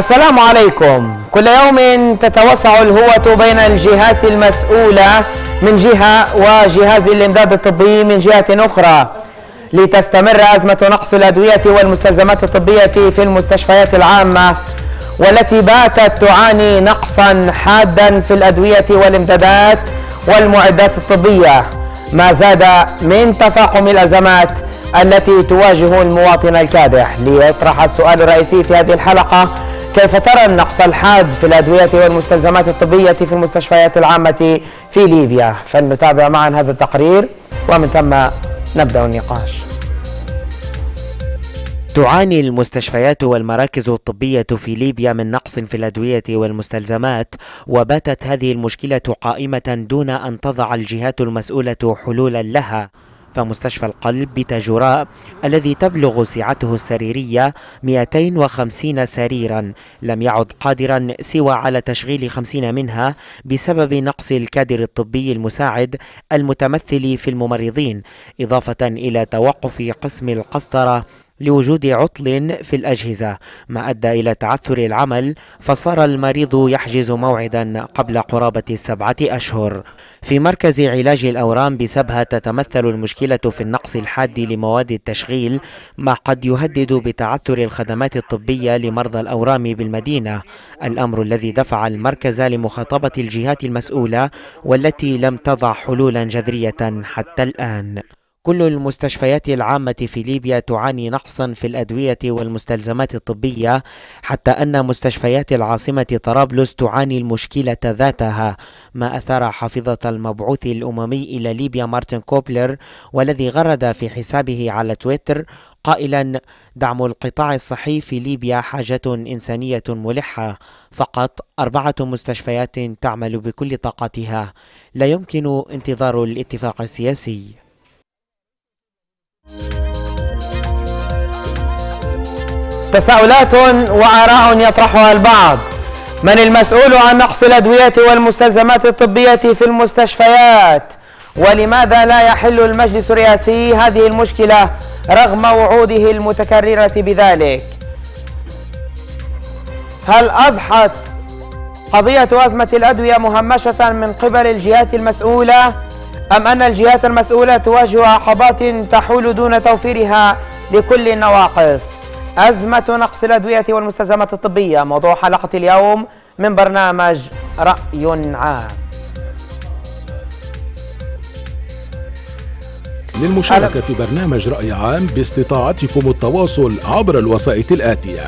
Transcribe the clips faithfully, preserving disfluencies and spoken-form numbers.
السلام عليكم. كل يوم تتوسع الهوة بين الجهات المسؤولة من جهة وجهاز الإمداد الطبي من جهة أخرى لتستمر أزمة نقص الأدوية والمستلزمات الطبية في المستشفيات العامة، والتي باتت تعاني نقصا حادا في الأدوية والإمدادات والمعدات الطبية، ما زاد من تفاقم الأزمات التي تواجه المواطن الكادح. ليطرح السؤال الرئيسي في هذه الحلقة: كيف ترى النقص الحاد في الأدوية والمستلزمات الطبية في المستشفيات العامة في ليبيا؟ فلنتابع معا هذا التقرير ومن ثم نبدأ النقاش. تعاني المستشفيات والمراكز الطبية في ليبيا من نقص في الأدوية والمستلزمات، وباتت هذه المشكلة قائمة دون أن تضع الجهات المسؤولة حلولا لها. فمستشفى القلب بتاجوراء الذي تبلغ سعته السريرية مئتين وخمسين سريرا لم يعد قادرا سوى على تشغيل خمسين منها بسبب نقص الكادر الطبي المساعد المتمثل في الممرضين، إضافة إلى توقف قسم القسطرة لوجود عطل في الأجهزة، ما أدى إلى تعثر العمل، فصار المريض يحجز موعدا قبل قرابة سبعة أشهر. في مركز علاج الأورام بسبها تتمثل المشكلة في النقص الحاد لمواد التشغيل، ما قد يهدد بتعثر الخدمات الطبية لمرضى الأورام بالمدينة، الأمر الذي دفع المركز لمخاطبة الجهات المسؤولة والتي لم تضع حلولا جذرية حتى الآن. كل المستشفيات العامة في ليبيا تعاني نقصا في الأدوية والمستلزمات الطبية، حتى أن مستشفيات العاصمة طرابلس تعاني المشكلة ذاتها، ما أثار حافظة المبعوث الأممي إلى ليبيا مارتن كوبلر، والذي غرد في حسابه على تويتر قائلا: دعم القطاع الصحي في ليبيا حاجة إنسانية ملحة، فقط أربعة مستشفيات تعمل بكل طاقتها، لا يمكن انتظار الاتفاق السياسي. تساؤلات وآراء يطرحها البعض: من المسؤول عن نقص الأدوية والمستلزمات الطبية في المستشفيات؟ ولماذا لا يحل المجلس الرئاسي هذه المشكلة رغم وعوده المتكررة بذلك؟ هل أضحت قضية أزمة الأدوية مهمشة من قبل الجهات المسؤولة، أم أن الجهات المسؤولة تواجه عقبات تحول دون توفيرها لكل النواقص؟ أزمة نقص الأدوية والمستلزمات الطبية موضوع حلقة اليوم من برنامج رأي عام. للمشاركة في برنامج رأي عام باستطاعتكم التواصل عبر الوسائط الآتية: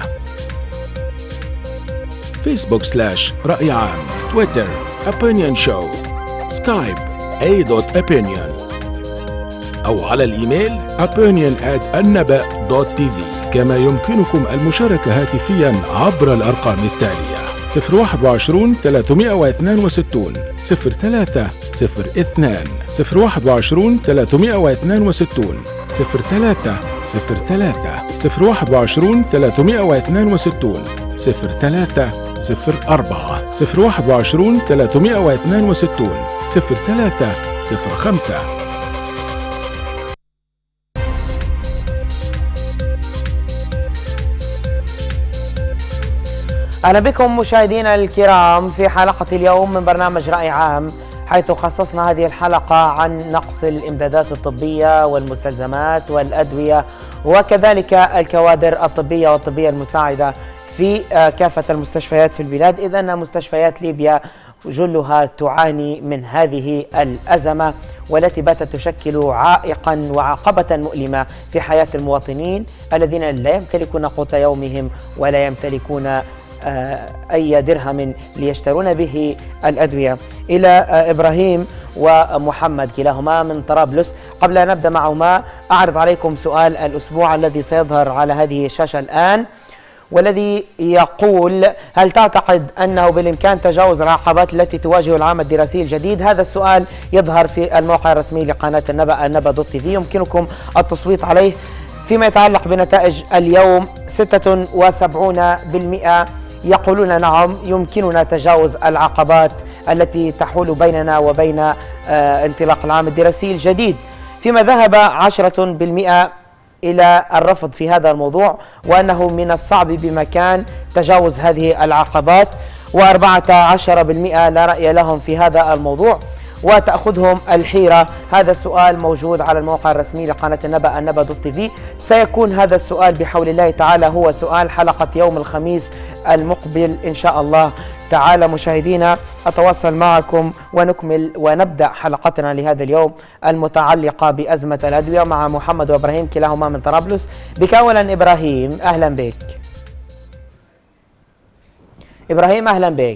فيسبوك سلاش رأي عام، تويتر opinion show، سكايب a dot opinion، أو على الإيميل opinion at النبأ دوت تي في. كما يمكنكم المشاركة هاتفيا عبر الأرقام التالية: صفر واحد وعشرين ثلاثمئة واثنين وستين صفر ثلاثة صفر اثنان، صفر واحد وعشرين ثلاثمئة واثنين وستين صفر ثلاثة صفر ثلاثة، صفر واحد وعشرين ثلاثمئة واثنين وستين صفر ثلاثة صفر أربعة، صفر واحد وعشرين ثلاثمئة واثنين وستين صفر ثلاثة صفر خمسة. أهلا بكم مشاهدينا الكرام في حلقة اليوم من برنامج رأي عام، حيث خصصنا هذه الحلقة عن نقص الإمدادات الطبية والمستلزمات والأدوية وكذلك الكوادر الطبية والطبية المساعدة في كافة المستشفيات في البلاد، إذ أن مستشفيات ليبيا جلها تعاني من هذه الأزمة، والتي باتت تشكل عائقا وعقبة مؤلمة في حياة المواطنين الذين لا يمتلكون قوت يومهم ولا يمتلكون أي درهم ليشترون به الأدوية. إلى إبراهيم ومحمد كلاهما من طرابلس. قبل أن نبدأ معهما أعرض عليكم سؤال الأسبوع الذي سيظهر على هذه الشاشة الآن، والذي يقول: هل تعتقد أنه بالإمكان تجاوز العقبات التي تواجه العام الدراسي الجديد؟ هذا السؤال يظهر في الموقع الرسمي لقناة النبأ النبأ دوت تي في، يمكنكم التصويت عليه. فيما يتعلق بنتائج اليوم، ستة وسبعين بالمئة يقولون نعم يمكننا تجاوز العقبات التي تحول بيننا وبين آه انطلاق العام الدراسي الجديد، فيما ذهب عشرة بالمئة إلى الرفض في هذا الموضوع، وأنه من الصعب بمكان تجاوز هذه العقبات، وأربعة عشر بالمئة لا رأي لهم في هذا الموضوع وتأخذهم الحيرة. هذا السؤال موجود على الموقع الرسمي لقناة النبأ النبأ دوت تي في. سيكون هذا السؤال بحول الله تعالى هو سؤال حلقة يوم الخميس المقبل إن شاء الله تعالى. مشاهدينا أتواصل معكم ونكمل ونبدأ حلقتنا لهذا اليوم المتعلقة بأزمة الأدوية مع محمد وإبراهيم كلاهما من طرابلس. بك أولا إبراهيم، أهلا بك. إبراهيم أهلا بك.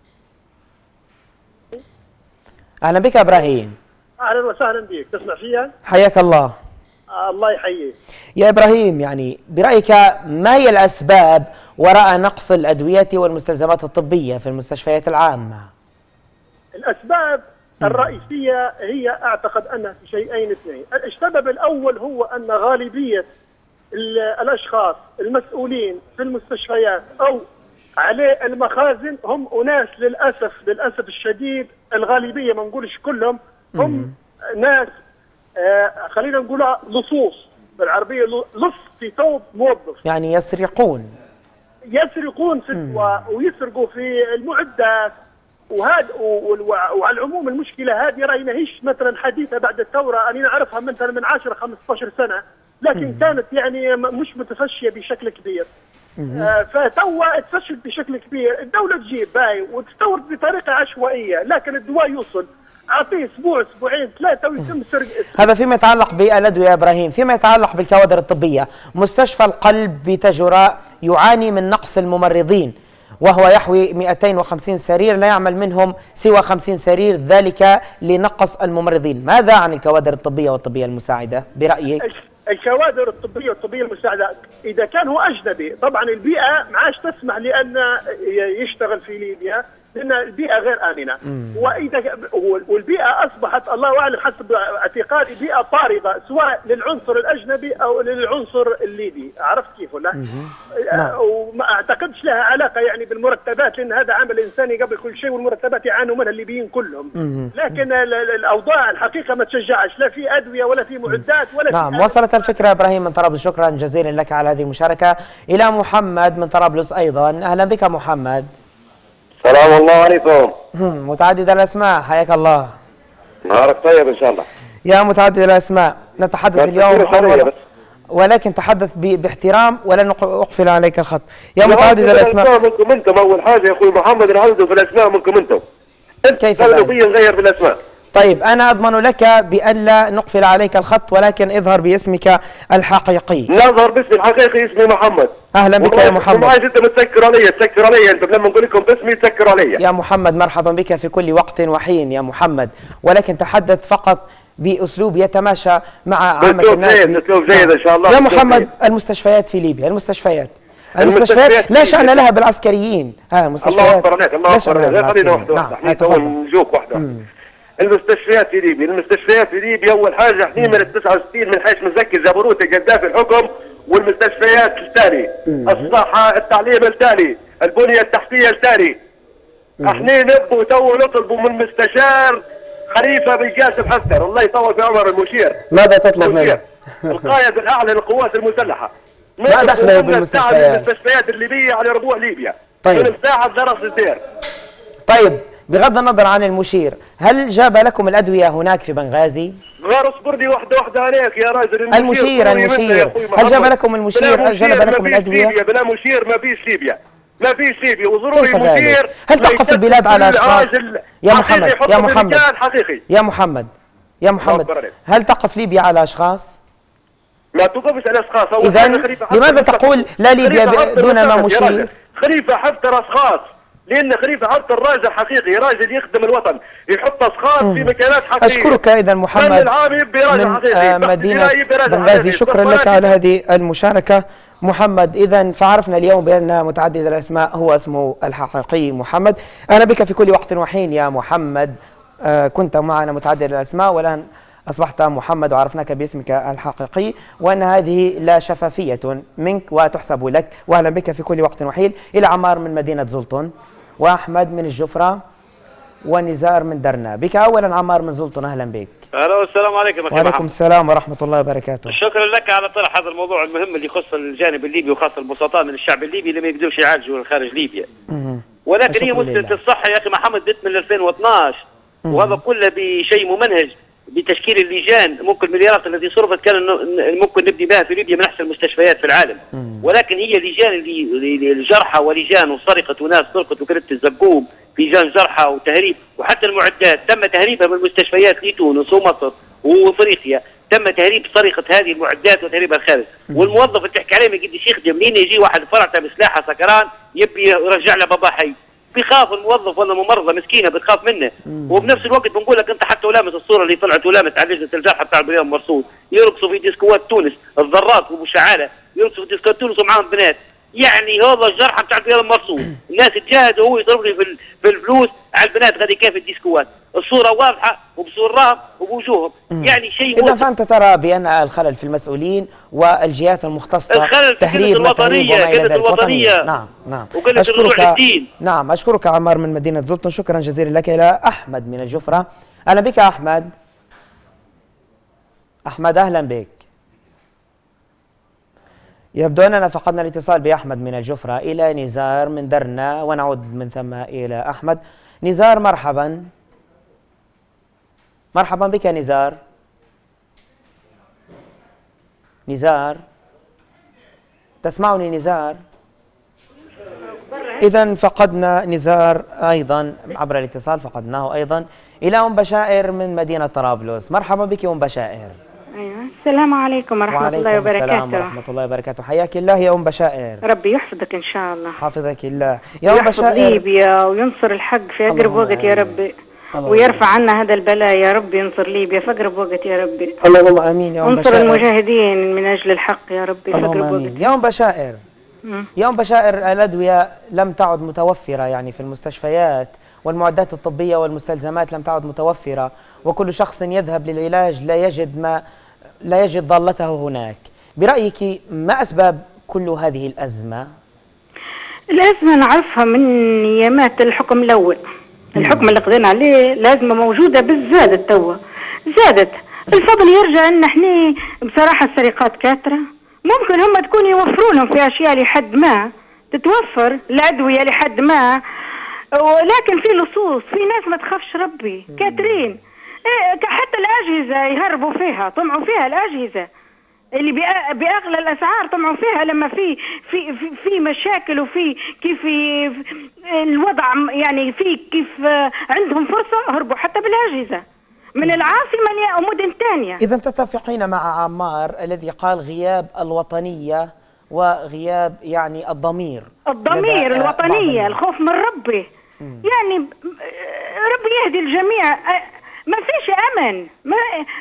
أهلا بك إبراهيم. أهلا وسهلا بك، تسمع فيها؟ حياك الله. آه الله يحييك. يا إبراهيم، يعني برأيك ما هي الأسباب وراء نقص الأدوية والمستلزمات الطبية في المستشفيات العامة؟ الأسباب الرئيسية هي أعتقد أنها في شيئين اثنين. السبب الأول هو أن غالبية الأشخاص المسؤولين في المستشفيات أو عليه المخازن هم أناس للأسف للأسف الشديد، الغالبية ما نقولش كلهم، هم مم. ناس آه خلينا نقولها لصوص بالعربية، لص في ثوب موظف، يعني يسرقون يسرقون فتوى ويسرقوا في المعدات. وهذا وعلى العموم المشكلة هذه راهي ماهيش مثلا حديثة بعد الثورة، أنا نعرفها مثلا من عشرة خمسة عشر سنة، لكن مم. كانت يعني مش متفشية بشكل كبير. آه فتوا تفشل بشكل كبير. الدولة تجيب باي وتستورد بطريقة عشوائية، لكن الدواء يوصل اعطيه اسبوع اسبوعين ثلاثة ويتم سرقة. هذا فيما يتعلق بالأدوية يا إبراهيم. فيما يتعلق بالكوادر الطبية، مستشفى القلب بتجراء يعاني من نقص الممرضين، وهو يحوي مئتين وخمسين سرير لا يعمل منهم سوى خمسين سرير، ذلك لنقص الممرضين. ماذا عن الكوادر الطبية والطبية المساعدة برأيك؟ الكوادر الطبية والطبية المساعدة إذا كان هو أجنبي، طبعا البيئة ما عادش تسمح لأن يشتغل في ليبيا لأن البيئة غير آمنة. وإذا والبيئة أصبحت الله أعلم حسب اعتقادي بيئة طاردة سواء للعنصر الأجنبي أو للعنصر الليبي. عرفت كيف ولا؟ وما أعتقدش لها علاقة يعني بالمرتبات، لأن هذا عمل إنساني قبل كل شيء، والمرتبات يعانوا منها الليبيين كلهم. لكن الأوضاع الحقيقة ما تشجعش، لا في أدوية ولا في معدات ولا نعم. في. نعم، وصلت الفكرة إبراهيم من طرابلس، شكرا جزيلا لك على هذه المشاركة. إلى محمد من طرابلس أيضا، أهلا بك محمد. السلام الله عليكم. متعدد الأسماء، حياك الله. نهارك طيب إن شاء الله. يا متعدد الأسماء، نتحدث اليوم حول، ولكن تحدث باحترام ولن أقفل عليك الخط. يا متعدد الأسماء، منكم أنتم أول حاجة يا أخوي محمد، نعوذ في الأسماء منكم أنتم. كيف ذلك؟ بي نغير في الأسماء. طيب أنا أضمن لك بأن لا نقفل عليك الخط، ولكن اظهر باسمك الحقيقي. نظهر باسمي الحقيقي، اسمي محمد. أهلا بك يا محمد. ما أنت متسكر علي، تسكر علي أنت لما نقول لكم باسمي تسكر علي. يا محمد مرحبا بك في كل وقت وحين يا محمد، ولكن تحدث فقط بأسلوب يتماشى مع عامة الناس. أسلوب جيد إن شاء الله. يا محمد، المستشفيات في ليبيا، المستشفيات المستشفيات لا شأن لها بالعسكريين. ها المستشفيات. الله أكبر عليك، الله أكبر عليك. خلينا واحدة واحدة، احنا تو نجوك واحدة واحدة. المستشفيات في ليبيا، المستشفيات في ليبيا أول حاجة احنا من التسعة وستين من حيث مزكي زبروت قذافي الحكم، والمستشفيات التالي، الصحة، التعليم التالي، البنية التحتية التالي. احنا نبوا تو نطلبوا من مستشار خليفة بن قاسم حفتر الله يطول في عمر المشير. ماذا تطلب منه؟ القائد الأعلى للقوات المسلحة. ما دخله بالمستشفيات؟ المستشفيات الليبية على ربوع ليبيا. طيب. من مساعة درس الدير. طيب بغض النظر عن المشير، هل جاب لكم الأدوية هناك في بنغازي؟ غير اصبر لي واحدة واحدة عليك يا راجل. المشير المشير هل جاب لكم المشير؟ هل جاب لكم الأدوية؟ بلا مشير ما فيش ليبيا، ما فيش ليبيا، وضروري مشير. هل توقف البلاد على أشخاص؟ يا محمد يا محمد يا محمد يا محمد هل تقف ليبيا على أشخاص؟ ما توقفش على أشخاص. إذا لماذا تقول لا ليبيا دون ما مشير؟ خليفة حفتر أشخاص، لأن خليفة حفتر راجل حقيقي، راجل يخدم الوطن، يحط أشخاص في مكانات حقيقية. أشكرك إذا محمد من آه مدينة بنغازي، شكرا لك على هذه المشاركة محمد. إذا فعرفنا اليوم بأن متعدد الأسماء هو اسمه الحقيقي محمد. أهلا بك في كل وقت وحين يا محمد. آه كنت معنا متعدد الأسماء والآن أصبحت محمد وعرفناك باسمك الحقيقي، وأن هذه لا شفافية منك وتحسب لك. وأهلا بك في كل وقت وحين. إلى عمار من مدينة زلطن، وأحمد من الجفرة، ونزار من درنا. بك أولا عمار من زلطن، أهلا بك. الو السلام عليكم اخي وعليكم السلام ورحمه الله وبركاته. شكرا لك على طرح هذا الموضوع المهم اللي يخص الجانب الليبي وخاصه البسطاء من الشعب الليبي اللي ما يقدروش يعالجوا خارج ليبيا. مم. ولكن هي مشكله الصحه يا اخي محمد بدت من ألفين واثناش، وهذا كله بشيء ممنهج بتشكيل اللجان. ممكن المليارات التي صرفت كان ممكن نبني بها في ليبيا من احسن المستشفيات في العالم. مم. ولكن هي لجان اللي الجرحى ولجان وسرقت وناس سرقت وكرت الزقوم في لجان جرحى وتهريب، وحتى المعدات تم تهريبها من المستشفيات لتونس ومصر وافريقيا، تم تهريب سرقه هذه المعدات وتهريبها الخارج. والموظف اللي تحكي عليه ما يقدرش يخدم، لين يجي واحد فرعته بسلاحه سكران يبي يرجع له بابا حي، بيخاف الموظف ولا ممرضه مسكينه بتخاف منه. وبنفس الوقت بنقول لك انت حتى ولامس الصوره اللي طلعت ولامس على لجنه الجرحى بتاع البريان مرصود يرقصوا في ديسكوات تونس، الذرات وابو شعاله يرقصوا في ديسكوات تونس ومعاهم بنات. يعني هذا الجرحى بتاع البريان مرصود، الناس تجاهد وهو يضرب لي في في الفلوس على البنات غادي كيف الديسكوات، الصوره واضحه وبصورهم وبوجوههم. يعني شيء اذا فانت ترى بان الخلل في المسؤولين والجهات المختصه، الخلل في تهريب الوطنيه، قله الوطنيه نعم نعم وقله الرجوع للدين. نعم اشكرك عمار من مدينه زلطن، شكرا جزيلا لك. الى احمد من الجفره. اهلا بك احمد. احمد اهلا بك. يبدو أننا فقدنا الاتصال بأحمد من الجفرة. إلى نزار من درنا ونعود من ثم إلى أحمد. نزار مرحبا. مرحبا بك نزار. نزار تسمعني نزار؟ إذا فقدنا نزار أيضا عبر الاتصال، فقدناه أيضا. إلى أم بشائر من مدينة طرابلس. مرحبا بك أم بشائر. ايوه السلام عليكم ورحمه الله وبركاته. وعليكم السلام ورحمه الله وبركاته. حياك الله يا ام بشائر. ربي يحفظك ان شاء الله. حافظك الله يا ام بشائر. يحفظ ليبيا وينصر الحق في اقرب وقت يا ربي، ويرفع عنا هذا البلاء يا ربي. ينصر ليبيا في اقرب وقت يا ربي. اللهم امين يا ام بشائر. انصر المجاهدين من اجل الحق يا ربي في اقرب وقت. يا ام بشائر يا ام بشائر الادويه لم تعد متوفره يعني في المستشفيات، والمعدات الطبيه والمستلزمات لم تعد متوفره، وكل شخص يذهب للعلاج لا يجد ما لا يجد ضالته هناك. برأيك ما أسباب كل هذه الأزمة؟ الأزمة نعرفها من أيامات الحكم الأول. الحكم اللي قضينا عليه الأزمة موجودة بس زادت توا زادت. الفضل يرجع أن احنا بصراحة السرقات كاثرة، ممكن هم تكون يوفروا لهم في أشياء لحد ما تتوفر الأدوية لحد ما، ولكن في لصوص، في ناس ما تخافش ربي كاترين. حتى الأجهزة يهربوا فيها، طمعوا فيها الأجهزة اللي بأغلى الأسعار، طمعوا فيها لما في في في, في مشاكل وفي كيف الوضع يعني في كيف عندهم فرصة هربوا حتى بالأجهزة من العاصمة ومدن ثانية. إذا تتفقين مع عمار الذي قال غياب الوطنية وغياب يعني الضمير الضمير الوطنية، الخوف من ربي. مم. يعني ربي يهدي الجميع. ما فيش امن، ما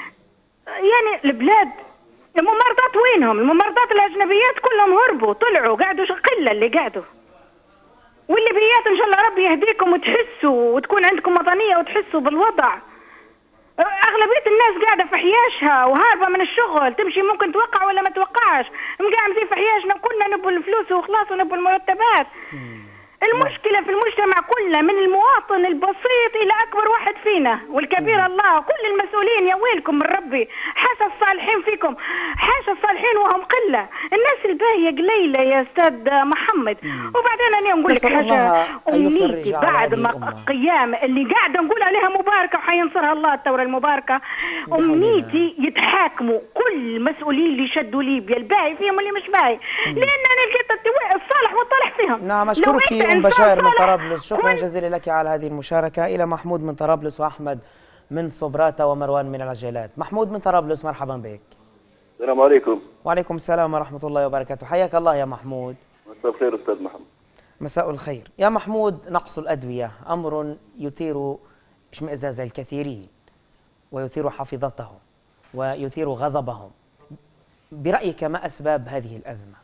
يعني البلاد الممرضات وينهم؟ الممرضات الاجنبيات كلهم هربوا طلعوا قعدوا قله اللي قعدوا. واللي بيات ان شاء الله ربي يهديكم وتحسوا وتكون عندكم وطنيه وتحسوا بالوضع. اغلبيه الناس قاعده في حياشها وهاربه من الشغل، تمشي ممكن توقع ولا ما توقعش، مقاعدين في حياشنا كلنا نبوا الفلوس وخلاص ونبوا المرتبات. المشكلة في المجتمع كله من المواطن البسيط إلى أكبر واحد فينا والكبير الله. كل المسؤولين يا ويلكم من ربي، حاشا الصالحين فيكم، حاشا الصالحين وهم قلة، الناس الباهية قليلة يا أستاذ محمد. وبعدين أنا نقول لك حاجة، أمنيتي بعد ما قيام اللي قاعدة نقول عليها مباركة وحينصرها الله الثورة المباركة، أمنيتي يتحاكموا كل المسؤولين اللي شدوا ليبيا، الباهي فيهم واللي مش باهي، لأن أنا لقيت الصالح والطالح فيهم. نعم أشكرك أم بشائر من طرابلس، شكرا جزيلا لك على هذه المشاركة. إلى محمود من طرابلس وأحمد من صبراتة ومروان من العجلات. محمود من طرابلس مرحبا بك. السلام عليكم. وعليكم السلام ورحمة الله وبركاته. حياك الله يا محمود. مساء الخير أستاذ محمد. مساء الخير يا محمود. نقص الأدوية أمر يثير اشمئزاز الكثيرين ويثير حافظتهم ويثير غضبهم. برأيك ما أسباب هذه الأزمة؟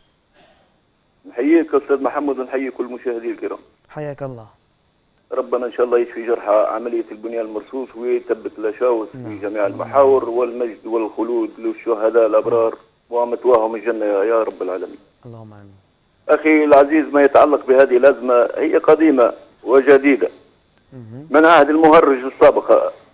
نحييك أستاذ محمد ونحيي كل المشاهدين الكرام. حياك الله. ربنا إن شاء الله يشفي جرحى عملية البنيان المرصوص ويثبت الأشاوس في جميع المحاور، والمجد والخلود للشهداء الأبرار ومثواهم الجنة يا رب العالمين. اللهم آمين. أخي العزيز، ما يتعلق بهذه الأزمة هي قديمة وجديدة من عهد المهرج السابق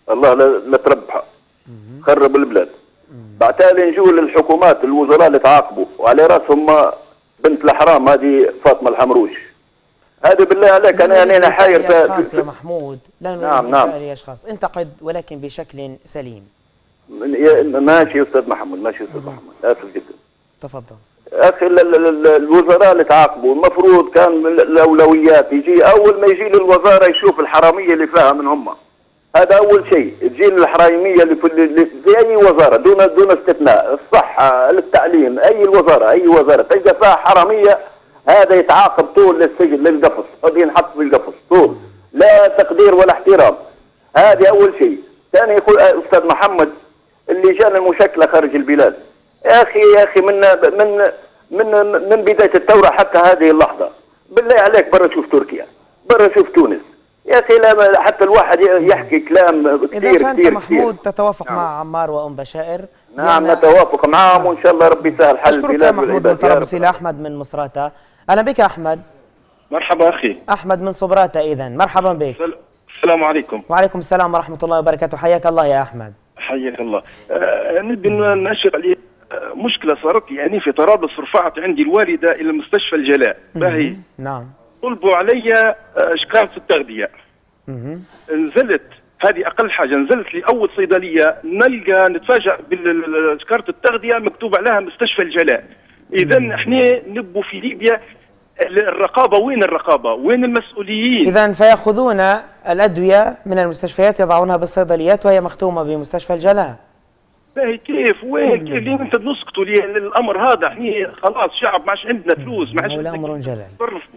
الله لا تربحها، خرب البلاد. بعتالي نجوا للحكومات الوزراء اللي تعاقبوا وعلى راسهم بنت الحرام هذه فاطمه الحمروش. هذه بالله عليك انا يعني انا حاير اشخاص يا محمود، لا نريد نعم نعم اشخاص، انتقد ولكن بشكل سليم. ماشي يا استاذ محمد، ماشي يا استاذ محمد، اسف جدا. تفضل. اخي الوزراء اللي تعاقبوا المفروض كان الاولويات يجي اول ما يجي للوزاره يشوف الحراميه اللي فيها من هم. هذا اول شيء، تجي الحراميه اللي في في اي وزاره دون دون استثناء، الصحه، التعليم، اي وزاره اي وزاره تلقى فيها حراميه هذا يتعاقب طول للسجن للقفص، هذا ينحط في القفص طول، لا تقدير ولا احترام. هذه اول شيء. ثاني يقول استاذ محمد اللجان المشكله خارج البلاد. يا اخي يا اخي من من من من بدايه الثوره حتى هذه اللحظه، بالله عليك برا شوف تركيا، برا شوف تونس. يا اخي لا حتى الواحد يحكي كلام كثير إذا فأنت كثير محمود كثير. تتوافق نعم. مع عمار وأم بشائر؟ نعم نتوافق معهم وان شاء الله ربي يسهل حل البلاد. البلاد محمود من طرابلس إلى أحمد من مصراتة. أهلا بك أحمد. مرحبا أخي. أحمد من صبراتة إذا، مرحبا بك. السلام عليكم. وعليكم السلام ورحمة الله وبركاته، حياك الله يا أحمد. حياك الله. آه نبي نشر عليه آه مشكلة صارت يعني في طرابلس، رفعت عندي الوالدة إلى مستشفى الجلاء. باهي. نعم. طلبوا علي شكارة التغذية. نزلت، هذه أقل حاجة، نزلت لأول صيدلية نلقى نتفاجأ بشكارة التغذية مكتوب عليها مستشفى الجلاء. إذا احنا نبوا في ليبيا الرقابة، وين الرقابة؟ وين المسؤولين؟ إذا فيأخذون الأدوية من المستشفيات يضعونها بالصيدليات وهي مختومة بمستشفى الجلاء. باهي كيف؟ وين كيف؟ ليه انت نسكتوا للامر هذا؟ احنا خلاص شعب ما عادش عندنا فلوس، ما عادش عندنا امر جلال. تصرفوا.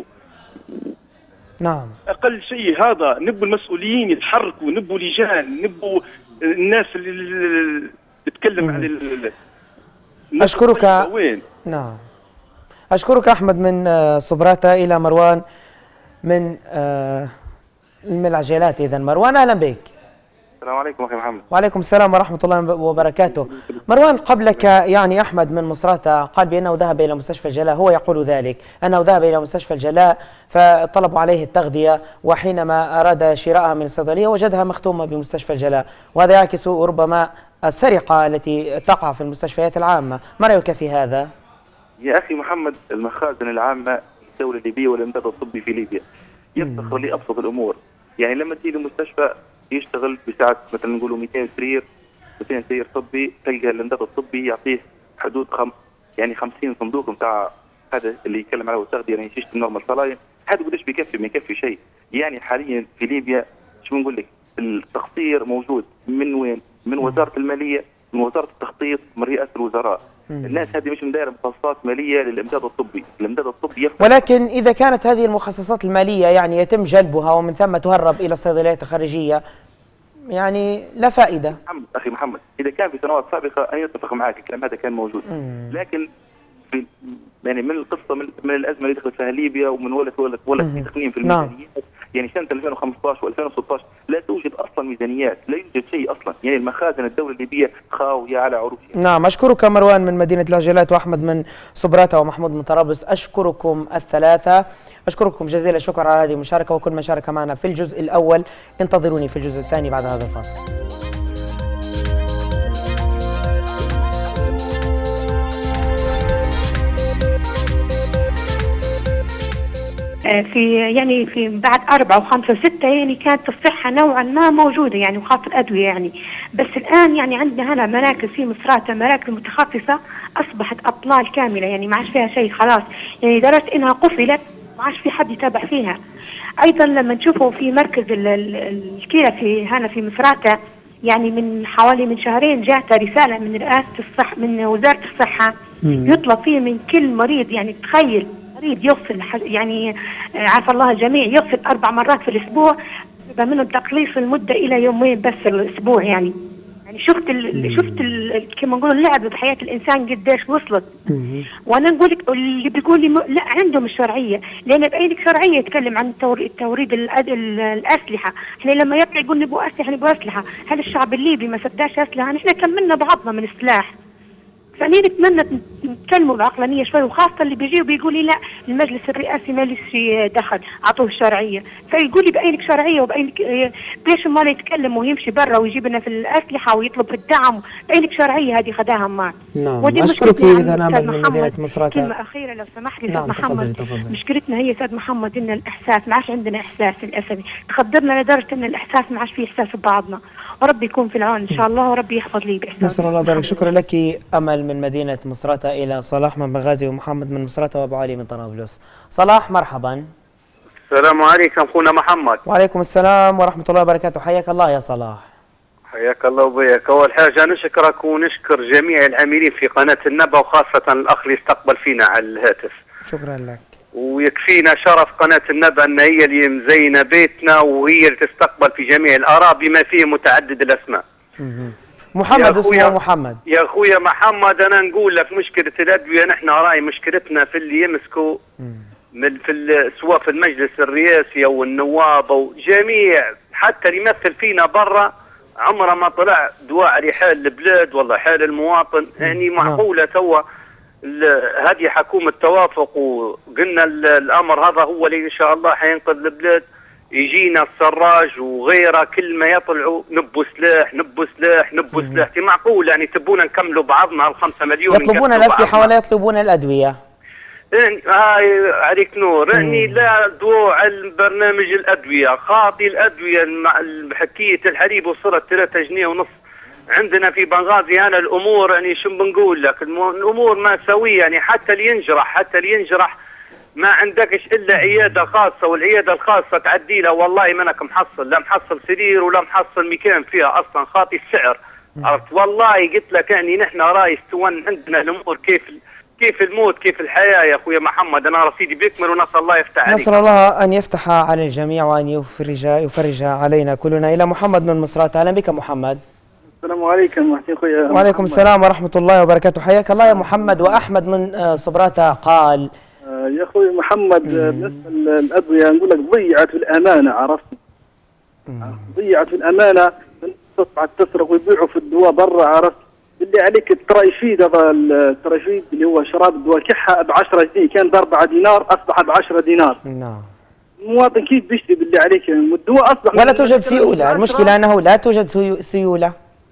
نعم. اقل شيء هذا، نبوا المسؤولين يتحركوا، نبوا لجان، نبوا الناس اللي تتكلم عن ال... اشكرك. وين؟ نعم. اشكرك احمد من صبراتة الى مروان من من العجلات. اذا مروان اهلا بك. السلام عليكم اخي محمد. وعليكم السلام ورحمه الله وبركاته. مروان قبلك يعني احمد من مصراتة قال بانه ذهب الى مستشفى الجلاء، هو يقول ذلك انه ذهب الى مستشفى الجلاء فطلبوا عليه التغذيه، وحينما اراد شراءها من الصيدليه وجدها مختومه بمستشفى الجلاء، وهذا يعكس ربما السرقه التي تقع في المستشفيات العامه، ما رايك في هذا؟ يا اخي محمد، المخازن العامه الدوله الليبيه والامداد الطبي في ليبيا يفتخر لابسط الامور. يعني لما تيجي المستشفى يشتغل بساعة مثلا نقولوا مئتين سرير مئتين سرير طبي، تلقى الامداد الطبي يعطيه حدود خم يعني خمسين صندوق نتاع هذا اللي يتكلم عليه التغذيه، يعني شيشه النورمال سلاين. هذا قداش بيكفي؟ ما يكفي شيء. يعني حاليا في ليبيا شو بنقول لك، التقصير موجود من وين؟ من وزاره الماليه، من وزاره التخطيط، من رئاسه الوزراء. الناس هذه مش مدايره مخصصات ماليه للامداد الطبي، الامداد الطبي يفتح. ولكن اذا كانت هذه المخصصات الماليه يعني يتم جلبها ومن ثم تهرب الى الصيدليات الخارجيه، يعني لا فائده. محمد اخي محمد، اذا كان في سنوات سابقه انا اتفق معك، الكلام هذا كان موجود. مم. لكن في يعني من القصه من, من الازمه اللي دخلت فيها ليبيا ومن ولد ولد ولد في تقنين في الميزانيات. نعم. يعني سنه ألفين وخمسطعش وألفين وستطعش لا توجد اصلا ميزانيات، لا يوجد شيء اصلا، يعني المخازن الدوله الليبيه خاويه على عروشها. نعم. اشكرك مروان من مدينه العجلات، واحمد من صبراتة، ومحمود من طرابلس. اشكركم الثلاثه، اشكركم جزيل الشكر على هذه المشاركه، وكل من شارك معنا في الجزء الاول. انتظروني في الجزء الثاني بعد هذا الفاصل. في يعني في بعد أربعة وخمسة وستة يعني كانت الصحة نوعا ما موجودة يعني، وخاصة الأدوية يعني. بس الآن يعني عندنا هنا مراكز في مصراتة، مراكز متخصصة أصبحت أطلال كاملة، يعني ما عادش فيها شيء خلاص، يعني لدرجة إنها قفلت ما عادش في حد يتابع فيها. أيضا لما نشوفه في مركز الكلى في هنا في مصراتة، يعني من حوالي من شهرين جاءت رسالة من رئاسة الصحة من وزارة الصحة يطلب فيه من كل مريض، يعني تخيل مريض يغسل يعني عافى الله الجميع يغسل اربع مرات في الاسبوع، يبقى منه تقليص المده الى يومين بس في الاسبوع. يعني يعني شفت ال شفت ال كما نقول اللعب بحياه الانسان قديش وصلت. وانا نقول لك اللي بيقول لي لا عندهم الشرعيه، لان بايدك شرعيه يتكلم عن توريد الاسلحه. احنا لما يطلع يقول نبغى اسلحه نبغى اسلحه، هل الشعب الليبي ما صدقش اسلحه؟ احنا كملنا بعضنا من السلاح. فأنا نتمنى نتكلموا بعقلانية شوي، وخاصة اللي بيجي وبيقول لي لا المجلس الرئاسي ما ليش دخل، عطوه الشرعية، فيقول لي بأينك شرعية وبأينك ليش ما يتكلم ويمشي برا ويجيب لنا في الأسلحة ويطلب الدعم، بأينك شرعية هذه خداها معك. نعم أشكرك إذا نعمل من مدينة مصراتة. كلمة أخيرة لو سمحت لي. نعم محمد تفضل تفضل. مشكلتنا هي سيد محمد إن الإحساس ما عادش عندنا إحساس للأسف، تخدرنا لدرجة إن الإحساس ما عادش فيه إحساس ببعضنا، وربي يكون في العون إن شاء الله، وربي يحفظ لي بإحساس. نسأل الله ذلك. شكرا لك أمل من مدينة مصراتة، إلى صلاح من بنغازي ومحمد من مصراتة وأبو علي من طرابلس. صلاح مرحبا. السلام عليكم اخونا محمد. وعليكم السلام ورحمة الله وبركاته، حياك الله يا صلاح. حياك الله وبياك. أول حاجة نشكرك ونشكر جميع العاملين في قناة النبأ، وخاصة الأخ اللي استقبل فينا على الهاتف. شكرا لك. ويكفينا شرف قناة النبأ أن هي اللي مزينة بيتنا، وهي اللي تستقبل في جميع الآراء بما فيه متعدد الأسماء. محمد اسمه محمد. يا أخويا محمد أنا نقول لك مشكلة الأدوية، نحن راي مشكلتنا في اللي يمسكوا من في سواء في المجلس الرئاسي أو النواب أو جميع، حتى اللي يمثل فينا برا عمره ما طلع دواء على حال البلاد ولا حال المواطن. يعني معقولة توا هذه حكومة توافق، وقلنا الأمر هذا هو اللي إن شاء الله حينقذ البلاد. يجينا السراج وغيره كل ما يطلعوا نبوا سلاح نبوا سلاح نبوا سلاح. معقول يعني تبونا نكملوا بعضنا الخمسة مليون يطلبون الأسلحة ولا يطلبون الأدوية؟ يعني هاي عليك نور. يعني لا ضوء على البرنامج الأدوية، خاطي الأدوية حكاية الحليب وصلت ثلاثة جنيه ونص عندنا في بنغازي. أنا الأمور يعني شو بنقول لك، الأمور ما سوية. يعني حتى اللي ينجرح حتى اللي ينجرح ما عندكش الا عياده خاصه، والعياده الخاصه تعدي لها والله ما انك محصل، لا محصل سرير ولا محصل مكان فيها اصلا، خاطي السعر. عرفت والله قلت لك يعني نحن راي استوان عندنا الامور كيف كيف الموت كيف الحياه يا اخويا محمد. انا رصيدي بيكمل ونسال الله يفتح عليك. نسال الله ان يفتح على الجميع وان يفرج يفرج علينا كلنا. الى محمد من مصرات. اهلا بك محمد. السلام عليكم اخويا. وعليكم السلام ورحمه الله وبركاته، حياك الله يا محمد. واحمد من صبراته قال يا اخوي محمد بالنسبه للادويه نقول لك ضيعت في الامانه، عرفت؟ ضيعت في الامانه، تطلع تسرق ويبيعوا في الدواء برا، عرفت؟ بالله عليك الترايفيد، هذا الترايفيد اللي هو شراب الدواء كحه ب عشرة جنيه كان ب أربعة دينار اصبح ب عشرة دينار. نعم. المواطن كيف بيشتري بالله عليك؟ الدواء اصبح ولا توجد سيوله، المشكله انه لا توجد سيوله.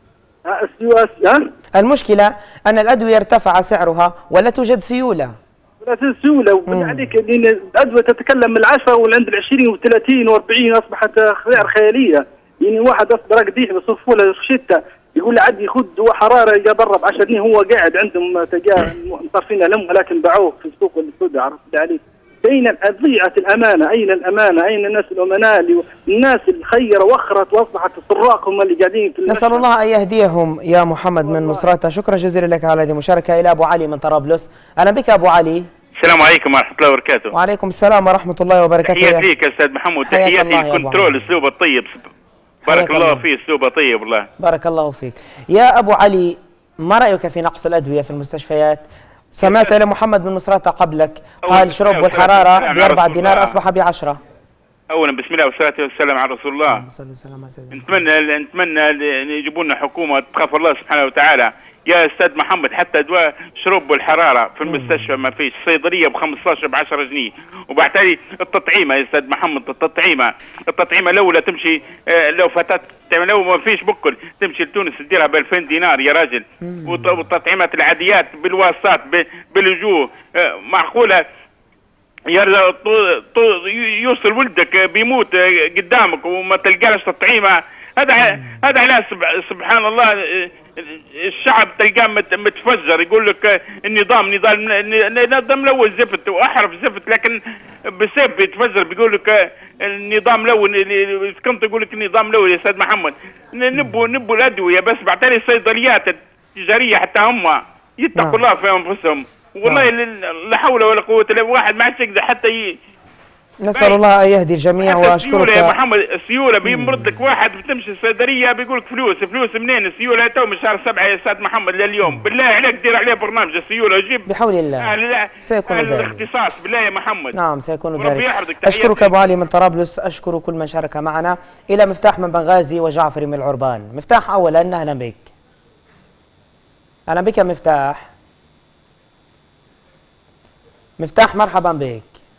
السيوله المشكله ان الادويه ارتفع سعرها ولا توجد سيوله. لا سيوله وبالله عليك، لان الادويه تتكلم من العشرة والعند العشرين والثلاثين واربعين اصبحت سعر خياليه. يعني واحد اصبر قديح بصفوا له شتى يقول له عدي خذ دواء حراره جا برا ب عشرة جنيه، هو قاعد عندهم تلقاه مصرفين لهم ولكن باعوه في السوق السوداء. عرفت عليك؟ اين ضيعت الامانه؟ اين الامانه؟ اين الناس الامناء اللي الناس اللي خير وخرت واصبحت السراق هم اللي قاعدين في نسال الله ان يهديهم يا محمد من مصراتة. شكرا جزيلا لك على هذه المشاركه. الى ابو علي من طرابلس. اهلا بك ابو علي. السلام عليكم ورحمة الله وبركاته. وعليكم السلام ورحمة الله وبركاته. تحياتي ليك يا أستاذ محمود، تحياتي للكنترول أسلوبه الطيب. بارك الله, الله فيه، أسلوبه طيب والله. بارك الله فيك. يا أبو علي، ما رأيك في نقص الأدوية في المستشفيات؟ سمعت إلى محمد بن مصراتة قبلك قال شرب والحرارة بأربعة دينار أصبح بعشرة. أولا بسم الله والصلاة والسلام على رسول الله. نتمنى نتمنى أن يجيبوا لنا حكومة تخاف الله سبحانه وتعالى. يا استاذ محمد حتى دواء شرب والحراره في المستشفى ما فيش، صيدليه ب خمسطاش ب عشرة جنيه، وبعتالي التطعيمه يا استاذ محمد التطعيمه التطعيمه لولا تمشي لو فتات لو ما فيش بكل تمشي لتونس تديرها ب ألفين دينار يا راجل. والتطعيمات العاديات بالواسطات بالوجوه معقوله يوصل ولدك بيموت قدامك وما تلقاش تطعيمه؟ هذا هذا علاج سبحان الله. الشعب تلقاه متفجر يقول لك النظام نظام نظام ملون زفت واحرف زفت، لكن بسبب يتفجر بيقول لك النظام ملون. كنت يقول لك النظام ملون يا استاذ محمد. نبوا نبوا الادويه بس بعتالي الصيدليات التجاريه حتى هم يتقوا الله في انفسهم. والله لا حول ولا قوه الا بالله، واحد ما عادش يقدر حتى ي... نسأل الله أن يهدي الجميع وأشكرك. السيولة يا محمد، السيولة بيمرض لك واحد بتمشي الصيدلية بيقول لك فلوس، فلوس منين؟ السيولة تو من شهر سبعة يا أستاذ محمد لليوم، بالله عليك دير عليه برنامج السيولة وجيب بحول الله سيكون ذلك. الاختصاص بالله يا محمد. نعم سيكون ذلك. أشكرك أبو علي من طرابلس، أشكر كل من شارك معنا. إلى مفتاح من بنغازي وجعفر من العربان. مفتاح أولا أهلا بك. أهلا بك مفتاح. مفتاح مرحبا بك.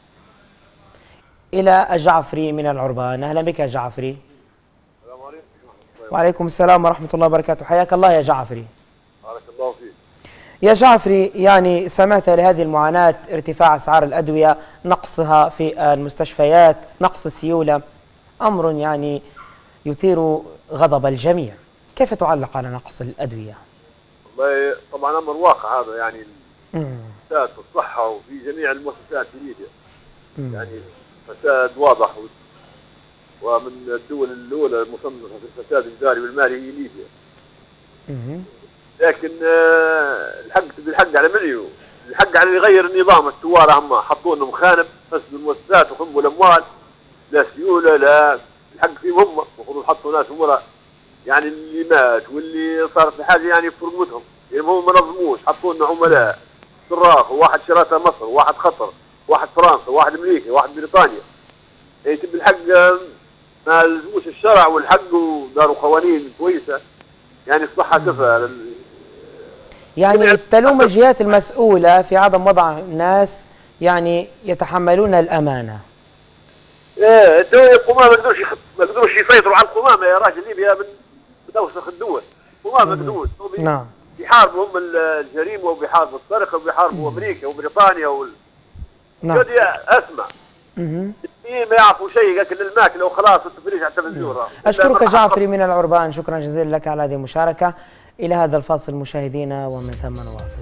إلى الجعفري من العربان. أهلا بك يا جعفري. السلام عليكم. وعليكم السلام ورحمة الله وبركاته. حياك الله يا جعفري. بارك الله فيك. يا جعفري، يعني سمعت لهذه المعاناة، ارتفاع أسعار الأدوية، نقصها في المستشفيات، نقص السيولة، أمر يعني يثير غضب الجميع. كيف تعلق على نقص الأدوية؟ والله طبعا أمر واقع هذا، يعني فساد في الصحة وفي جميع المؤسسات في ليبيا. مم. يعني فساد واضح، ومن الدول الأولى المصنفة في الفساد الإداري والمالي هي ليبيا. مم. لكن الحق بالحق على مليو، الحق على يغير النظام الثوار، هم حطوا لهم خانب، فسدوا المؤسسات وخبوا الاموال، لا سيوله لا الحق فيهم هم، المفروض حطوا ناس امراء، يعني اللي مات واللي صارت الحاجه يعني في رقبتهم، يعني هم ما نظموش، حطوا لنا عملاء صراخ، وواحد شراته مصر، وواحد قطر، واحد فرنسا، واحد امريكا، واحد بريطانيا. يعني تبي الحق ما لزموش الشرع والحق وداروا قوانين كويسه، يعني الصحه كفى. يعني تلوم الجهات المسؤولة في عدم وضع ناس يعني يتحملون الأمانة. ايه الدول القمامة ما قدروش ما قدروش يسيطروا على القمامة يا راجل. ليبيا من من أوسخ الدول، القمامة ما قدروش. نعم. بيحاربوا هم الجريمة وبيحاربوا السرقة وبيحاربوا أمريكا وبريطانيا وال نعم. بدي أسمع. اها. ما يعرفوا شيء، لكن الماكلة وخلاص والتفريج على التلفزيون. أشكرك جعفري من العربان، شكرا جزيلا لك على هذه المشاركة. إلى هذا الفاصل مشاهدينا، ومن ثم نواصل.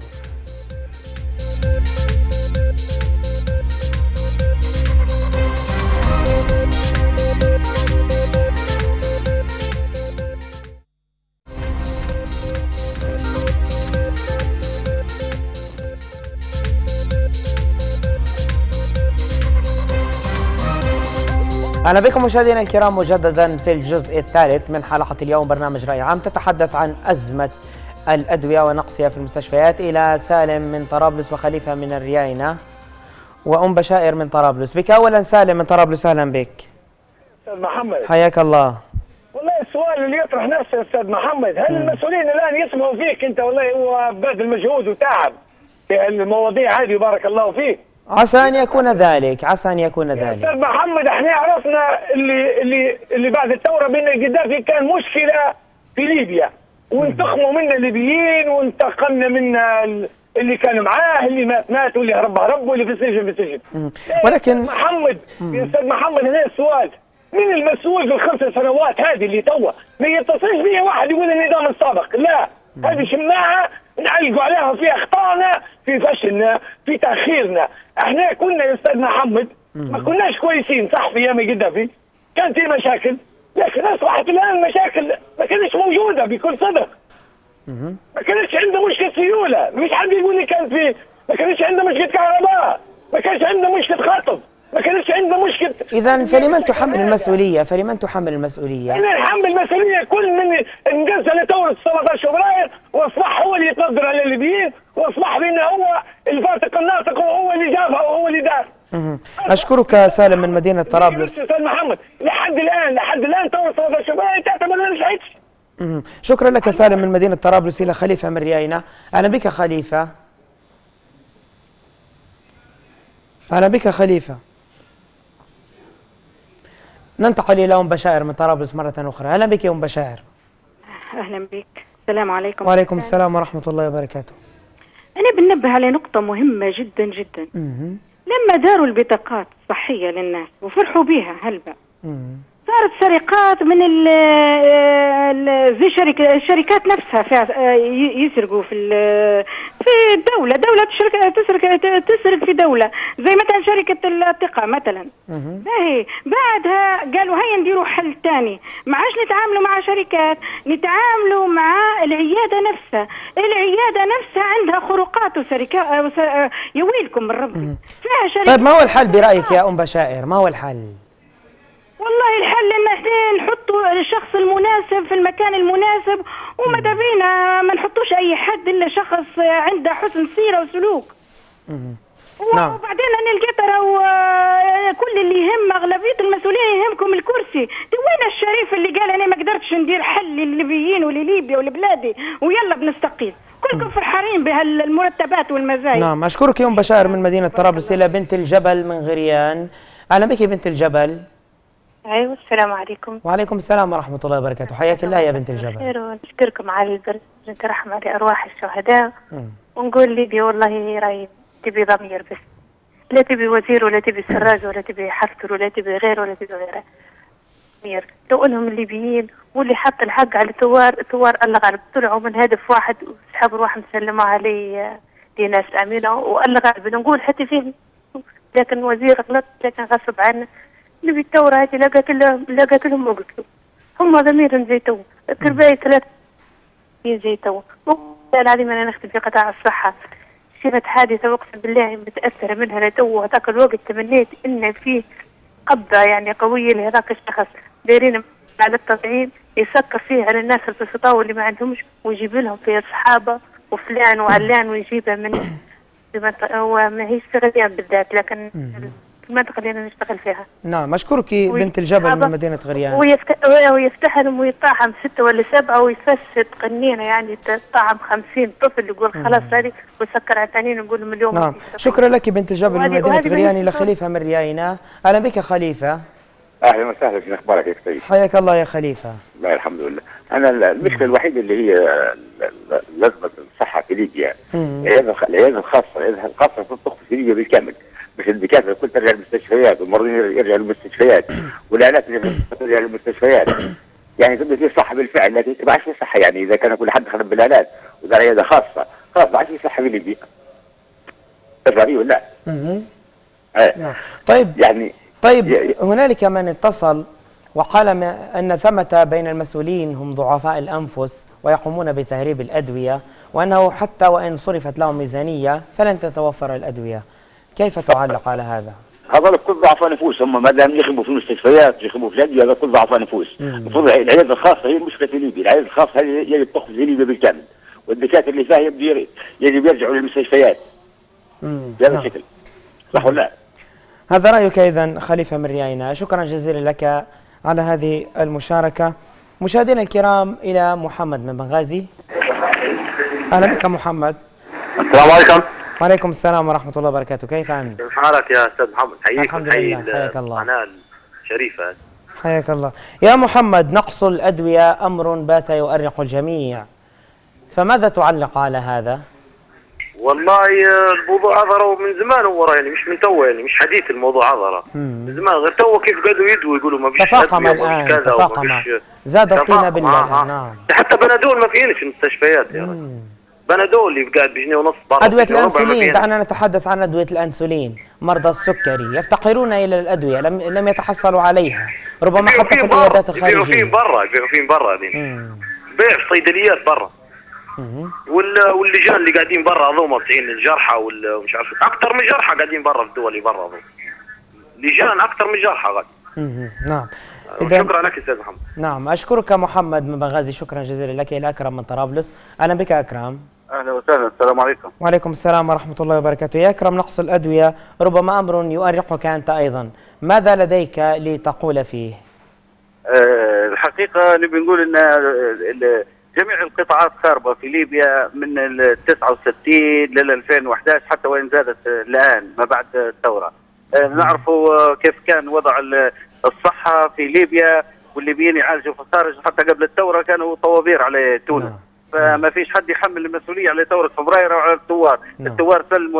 أهلا بكم مشاهدينا الكرام مجددا في الجزء الثالث من حلقة اليوم برنامج رأي عام، تتحدث عن أزمة الأدوية ونقصها في المستشفيات. إلى سالم من طرابلس وخليفة من الرياينة وأم بشائر من طرابلس. بك أولا سالم من طرابلس، أهلا بك. أستاذ محمد حياك الله. والله السؤال اللي يطرح نفسه أستاذ محمد، هل م. المسؤولين الآن يسمعوا فيك أنت؟ والله هو باذل مجهود وتعب في المواضيع هذه، بارك الله فيك. عسى ان يكون ذلك، عسى ان يكون ذلك. استاذ محمد، احنا عرفنا اللي اللي اللي بعد الثوره بين القذافي كان مشكله في ليبيا، وانتقموا منا الليبيين وانتقمنا منا اللي كانوا معاه، اللي مات مات واللي هرب هرب واللي في السجن في السجن. ولكن محمد يا استاذ محمد، هنا السؤال، مين المسؤول في الخمس سنوات هذه اللي توا ما يتصلش بيه واحد يقول النظام السابق؟ لا، هذه شماعه نعلقوا عليها في اخطائنا، في فشلنا، في تاخيرنا. احنا كنا يا استاذ محمد ما كناش كويسين، صح، في ايام القذافي كانت في مشاكل، لكن اصبحت الان مشاكل ما كانتش موجوده بكل صدق. ما كانتش عندنا مشكله سيوله، مش حد يقول لي كان في، ما كانتش عندنا مشكله كهرباء، ما كانش عندنا مشكله خطب، ما كانتش عندنا مشكله. اذا فلمن تحمل المسؤوليه؟ فلمن تحمل المسؤوليه؟ انا نحمل المسؤوليه، كل من انجز ثوره سبعطعش فبراير واصبح هو اللي يقدر على الليبيين، واصبح بينا هو الفاتق الناطق وهو اللي جابها وهو اللي دار. اشكرك سالم من مدينه طرابلس. استاذ محمد، لحد الان لحد الان ثوره سبعطعش فبراير تعتبر ما نجحتش. شكرا لك سالم من مدينه طرابلس. الى خليفه من رياينه. اهلا بك خليفه. اهلا بك خليفه. ننتقل الى ام بشائر من طرابلس مره اخرى. اهلا بك يا ام بشائر. اهلا بك. السلام عليكم. وعليكم السلام ورحمه الله وبركاته. انا بنبه على نقطه مهمه جدا جدا. مم. لما داروا البطاقات الصحيه للناس وفرحوا بها هلبا، صارت سرقات من ال ال زي شركة الشركات نفسها فيها يسرقوا في في الدولة، دولة تسرق تسرق تسرق في دولة، زي مثلا شركة الثقة مثلا. باهي بعدها قالوا هيا نديروا حل ثاني، ما عادش نتعاملوا مع شركات، نتعاملوا مع العيادة نفسها، العيادة نفسها عندها خروقات وسرقات، يا ويلكم من ربي فيها شركات. طيب ما هو الحل برأيك يا أم بشائر؟ ما هو الحل؟ والله الحل ان احنا نحطوا الشخص المناسب في المكان المناسب، وماذا بينا ما نحطوش اي حد الا شخص عنده حسن سيره وسلوك. نعم. وبعدين نلقى ترى كل اللي يهم اغلبيه المسؤولين يهمكم الكرسي، وين الشريف اللي قال انا ما قدرتش ندير حل للليبيين ولليبيا ولبلادي ويلا بنستقيل؟ كل عندكم في الحريم بهالمرتبات والمزايا. نعم اشكرك يوم بشائر من مدينه طرابلس الى بنت الجبل من غريان. اهلا بك بنت الجبل. ايوه السلام عليكم. وعليكم السلام ورحمه الله وبركاته، حياك الله يا بنت الجبل. خير ونشكركم على البرنامج، نترحم على ارواح الشهداء. مم. ونقول ليبيا والله راي تبي ضمير بس، لا تبي وزير ولا تبي سراج ولا تبي حفتر ولا تبي غير ولا تبي غيره. ضمير لو انهم الليبيين واللي حط الحق على الثوار، الثوار الله غالب طلعوا من هدف واحد وسحبوا روحهم سلموا عليه لناس امينه والله غالب. نقول حتى فيه لكن وزير غلط لكن غصب عنه. نبي الثوره هذه لقت لهم لقت لهم وقتلوا هم ضميرهم زي تو التربيه ثلاث زي تو. العظيم انا نخدم في قطاع الصحه، شفت حادثه اقسم بالله متاثره منها لتو. هذاك الوقت تمنيت ان فيه قبضه يعني قويه لهذاك الشخص، دايرين على التطعيم يسكر فيه على الناس البسطاء واللي ما عندهمش ويجيب لهم في صحابه وفلان وعلان ويجيبها من وما هي غريان بالذات لكن المنطقه اللي انا نشتغل فيها. نعم اشكرك بنت الجبل من مدينه غريان. ويفتح لهم ويطعم سته ولا سبعه ويفسد قنينه يعني طعم خمسين طفل يقول خلاص هذه ويسكر على الثانيين نقول لهم اليوم. نعم شكرا لك بنت الجبل من مدينه غريان. الى خليفه من رياينا. اهلا بك خليفه. اهلا وسهلا، شنو اخبارك يا سيدي؟ حياك الله يا خليفه. لا الحمد لله. انا المشكله الوحيده اللي هي لازمه الصحه في ليبيا، العيادات الخاصه، العيادات الخاصه تخطف في ليبيا بالكامل، مش الدكاتره كل ترجع للمستشفيات والمرضين يرجعوا للمستشفيات والآلات ترجع للمستشفيات. يعني تبدا فيه صحه بالفعل لكن ما عادش فيه صحه. يعني اذا كان كل حد خدم بالآلات ودار عياده خاصه خلاص ما عادش فيه صحه في ليبيا. تفهمي ولا لا؟ اها. طيب يعني طيب هنالك من اتصل وقال أن ثمة بين المسؤولين هم ضعفاء الأنفس ويقومون بتهريب الأدوية، وأنه حتى وإن صرفت لهم ميزانية فلن تتوفر الأدوية. كيف تعلق على هذا؟ هذول كل ضعفاء نفوس، هم ما دام يخدموا في المستشفيات يخدموا في الأدوية، هذا كل ضعفاء نفوس. المفروض العيادة الخاصة هي المشكلة في ليبيا، العيادة الخاصة هي يجب تأخذ في ليبيا بالكامل، والدكاترة اللي فيها يجب يجب يرجعوا للمستشفيات. بهذا الشكل. صح ولا لا؟ هذا رأيك إذا خليفة من رياينا. شكرا جزيلا لك على هذه المشاركة. مشاهدينا الكرام إلى محمد من بنغازي. أهلا بك محمد. السلام عليكم. وعليكم السلام ورحمة الله وبركاته، كيف أنت؟ كيف حالك يا أستاذ محمد؟ حييك. الحمد لله، حياك الله. القناة الشريفة. حياك الله. يا محمد، نقص الأدوية أمر بات يؤرق الجميع، فماذا تعلق على هذا؟ والله الموضوع عذره من زمان ورا، يعني مش من تو، يعني مش حديث الموضوع عذره من زمان، غير تو كيف قعدوا يدوا يقولوا ما فيش تفاقم الآن، تفاقم زاد الطين بالله. آه. نعم حتى بنادول ما فينش في المستشفيات يا رجل. بنادول اللي قاعد بجنيه ونص برا. أدوية الأنسولين، دعنا نتحدث عن أدوية الأنسولين. مرضى السكري يفتقرون إلى الأدوية، لم لم يتحصلوا عليها، ربما حتى في العيادات الخارجية. يبيعوا فين برا، يبيعوا فين برا هذين. بيع في صيدليات برا. واللجان اللي قاعدين برا هذول مطعين الجرحى ومش عارف اكثر من جرحى قاعدين برا في الدول اللي برا هذول. لجان اكثر من جرحى غاد. نعم. شكرا لك استاذ محمد. نعم اشكرك محمد من بنغازي، شكرا جزيلا لك. الى اكرم من طرابلس. اهلا بك اكرم. اهلا وسهلا، السلام عليكم. وعليكم السلام ورحمه الله وبركاته. يا اكرم، نقص الادويه ربما امر يؤرقك انت ايضا، ماذا لديك لتقول فيه؟ أه الحقيقه نبي نقول ان جميع القطاعات خاربه في ليبيا من ال تسعة وستين لل ألفين وأحد عشر، حتى وان زادت الان ما بعد الثوره. أه نعرفوا كيف كان وضع الصحه في ليبيا، والليبيين يعالجوا في الخارج، حتى قبل الثوره كانوا طوابير على تونس. فما فيش حد يحمل المسؤوليه على ثوره فبراير وعلى الثوار. الثوار سلموا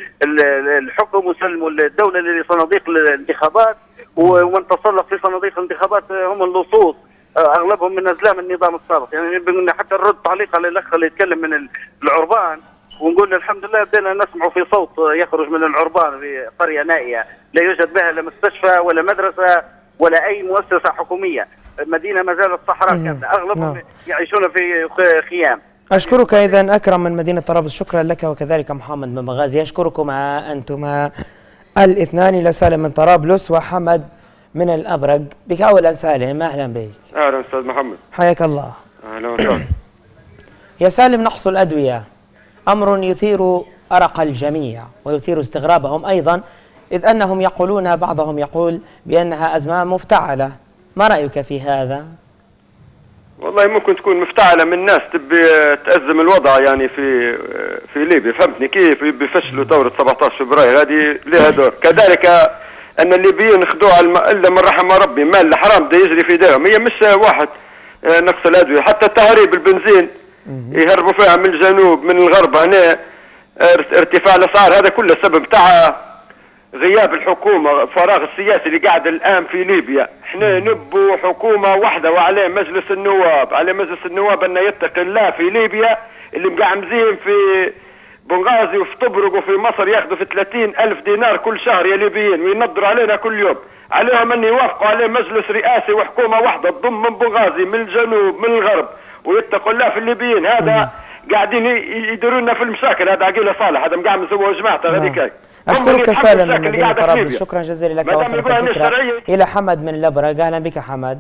الحكم وسلموا الدوله لصناديق الانتخابات، ومن تسلق في صناديق الانتخابات هم اللصوص، اغلبهم من ازلام النظام السابق. يعني بدنا حتى نرد تعليق على الاخ اللي يتكلم من العربان، ونقول الحمد لله بدينا نسمع في صوت يخرج من العربان في قريه نائيه لا يوجد بها لا مستشفى ولا مدرسه ولا اي مؤسسه حكوميه. مدينه ما زالت صحراء كامله، اغلبهم يعيشون في خيام. اشكرك اذا اكرم من مدينه طرابلس، شكرا لك، وكذلك محمد من بنغازي. اشكركما انتما الاثنان، الى سالم من طرابلس وحمد من الابرق. بك اولا سالم، اهلا بك. اهلا استاذ محمد. حياك الله. اهلا وسهلا. يا سالم، نقص الادويه امر يثير ارق الجميع ويثير استغرابهم ايضا، اذ انهم يقولون، بعضهم يقول بانها ازمه مفتعله. ما رايك في هذا؟ والله ممكن تكون مفتعله من ناس تبي تأزم الوضع يعني في في ليبيا، فهمتني كيف؟ بيفشلوا ثوره سبعطاش فبراير، هذه لها دور. كذلك ان الليبيين خذوها الم... الا من رحم ربي، مال الحرام ده يجري في ايديهم، هي مش واحد نقص الادويه، حتى تهريب البنزين يهربوا فيها من الجنوب من الغرب هنا، ارتفاع الاسعار، هذا كله سبب تاع غياب الحكومه، فراغ السياسي اللي قاعد الان في ليبيا. احنا نبوا حكومه واحده وعليه مجلس النواب، عليه مجلس النواب انه يتقي الله في ليبيا، اللي مقعمزين في بنغازي وفي طبرق وفي مصر ياخذوا في ثلاثين ألف دينار كل شهر يا ليبيين وينظروا علينا كل يوم. عليهم ان يوافقوا عليه مجلس رئاسي وحكومه واحده تضم من بنغازي من الجنوب من الغرب، ويتقوا الله في الليبيين. هذا قاعدين يديروا لنا في المشاكل، هذا عقيله صالح، هذا مقعمز هو وجماعته هذيك. أشكرك سالم من مدينة طرابلس، شكرا جزيلا لك. وصلت الفكرة إلى حمد من الأبرق. أهلا بك حمد.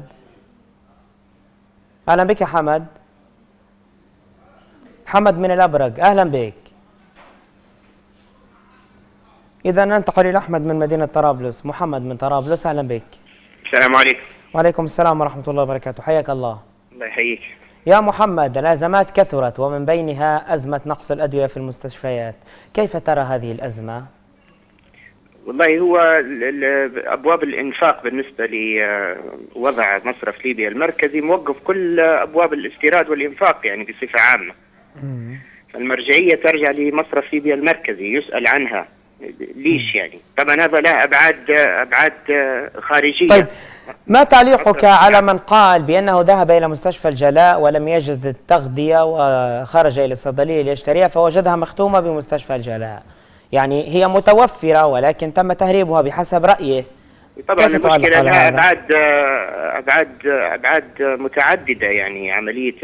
أهلا بك حمد. حمد من الأبرق، أهلا بك. إذا ننتقل إلى أحمد من مدينة طرابلس. محمد من طرابلس، أهلا بك. السلام عليكم. وعليكم السلام ورحمة الله وبركاته، حياك الله. الله يحييك. يا محمد، الأزمات كثرت ومن بينها أزمة نقص الأدوية في المستشفيات، كيف ترى هذه الأزمة؟ والله هو أبواب الإنفاق بالنسبة لوضع مصرف ليبيا المركزي موقف كل أبواب الاستيراد والإنفاق يعني بصفة عامة. فالمرجعية ترجع لمصرف ليبيا المركزي يسأل عنها ليش يعني. طبعا هذا له أبعاد أبعاد خارجية. طيب ما تعليقك على من قال بأنه ذهب إلى مستشفى الجلاء ولم يجد التغذية وخرج إلى الصيدلية ليشتريها فوجدها مختومة بمستشفى الجلاء؟ يعني هي متوفرة ولكن تم تهريبها بحسب رأيه. طبعا المشكلة لها أبعاد أبعاد أبعاد متعددة، يعني عملية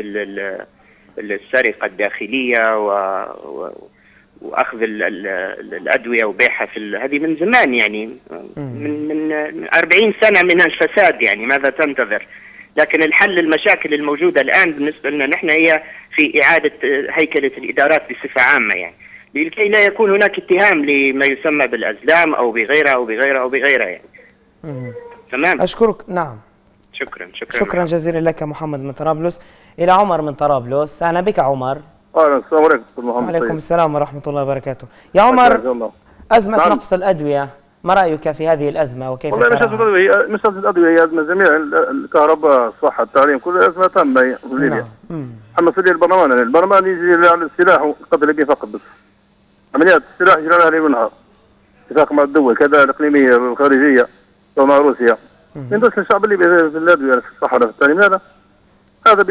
السرقة الداخلية و, و واخذ ال ال الادويه وبيعها في هذه من زمان، يعني من من أربعين سنه من الفساد، يعني ماذا تنتظر؟ لكن الحل المشاكل الموجوده الان بالنسبه لنا نحن هي في اعاده هيكله الادارات بصفه عامه، يعني لكي لا يكون هناك اتهام لما يسمى بالازلام او بغيرها او بغيرها او بغيرها يعني. مم. تمام. اشكرك. نعم. شكرا شكرا شكرا جزيلا لك محمد من طرابلس. الى عمر من طرابلس، اهلا بك عمر. اهلا. السلام عليكم استاذ محمد. وعليكم السلام ورحمه الله وبركاته. يا عمر، ازمه نعم. نقص الادويه، ما رايك في هذه الازمه وكيف والله مش ازمه الادويه، مش ازمه الادويه، هي ازمه جميع الكهرباء، الصحه، التعليم، كل ازمه تامه في ليبيا. نعم. اما في البرلمان، يعني البرلمان يجي على السلاح وقبل ليبيا فقط بس. عمليات السلاح يجري لها ليل ونهار. اتفاق مع الدول كذا الاقليميه والخارجيه ومع روسيا. يندس الشعب الليبي في الادويه في الصحه في التعليم، هذا هذا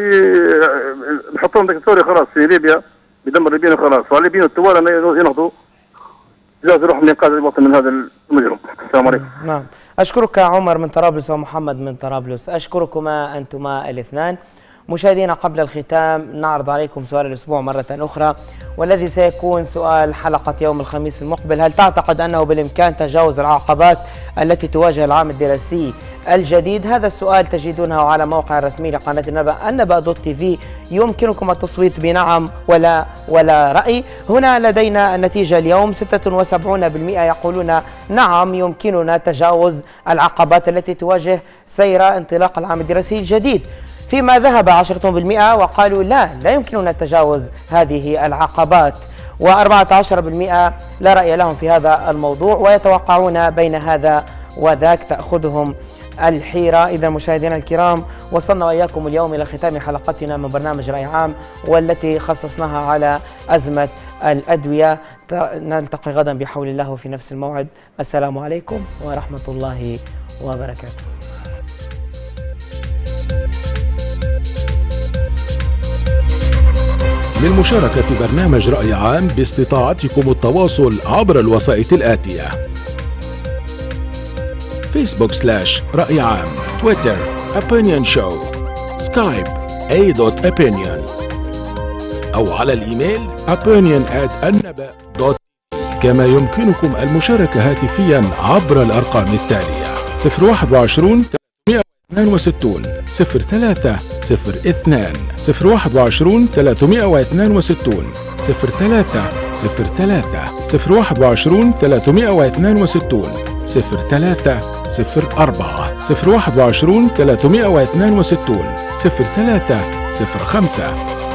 بيحطون دكتوري خلاص في ليبيا، بيدمر الليبيين خلاص، فالليبيين الثوار ينهضوا لازم يروحوا من انقاذ الوطن من هذا المجرم. السلام عليكم. نعم. اشكرك عمر من طرابلس ومحمد من طرابلس، اشكركما انتما الاثنان. مشاهدينا، قبل الختام نعرض عليكم سؤال الاسبوع مرة اخرى، والذي سيكون سؤال حلقة يوم الخميس المقبل. هل تعتقد انه بالامكان تجاوز العقبات التي تواجه العام الدراسي الجديد؟ هذا السؤال تجدونه على موقع الرسمي لقناة النبأ، النبأ دوت تي في. يمكنكم التصويت بنعم ولا ولا رأي. هنا لدينا النتيجة اليوم، ستة وسبعين بالمئة يقولون نعم يمكننا تجاوز العقبات التي تواجه سير انطلاق العام الدراسي الجديد، فيما ذهب عشرة بالمئة وقالوا لا لا يمكننا تجاوز هذه العقبات، وأربعة عشر بالمئة لا رأي لهم في هذا الموضوع ويتوقعون بين هذا وذاك، تأخذهم الحيرة. إذا مشاهدينا الكرام، وصلنا وإياكم اليوم إلى ختام حلقتنا من برنامج رأي عام، والتي خصصناها على أزمة الأدوية. نلتقي غدا بحول الله في نفس الموعد. السلام عليكم ورحمة الله وبركاته. للمشاركة في برنامج رأي عام باستطاعتكم التواصل عبر الوسائط الآتية: فيسبوك سلاش رأي عام، تويتر opinion show، سكايب a dot opinion، أو على الإيميل opinion at النبأ دوت تي في. كما يمكنكم المشاركة هاتفيا عبر الأرقام التالية: صفر واحد وعشرين ثلاثمئة واثنين وستين صفر ثلاثة صفر اثنان صفر واحد وعشرين ثلاثمئة واثنين وستين صفر ثلاثة صفر ثلاثة صفر واحد وعشرين ثلاثمئة واثنين وستين صفر ثلاثة صفر أربعة صفر واحد وعشرين ثلاثمائة واثنين وستين صفر ثلاثة صفر خمسة.